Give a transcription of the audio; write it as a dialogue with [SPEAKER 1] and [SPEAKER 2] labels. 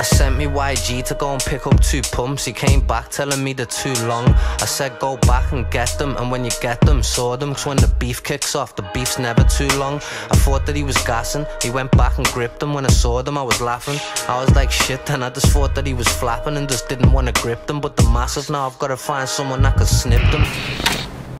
[SPEAKER 1] sent me YG to go and pick up 2 pumps. He came back telling me they're too long. I said go back and get them, and when you get them, saw them. Cause when the beef kicks off, the beef's never too long. I thought that he was gassing, he went back and gripped them. When I saw them I was laughing, I was like shit then. I just thought that he was flapping and just didn't want to grip them. But the masses now, I've got to find someone that could snip them.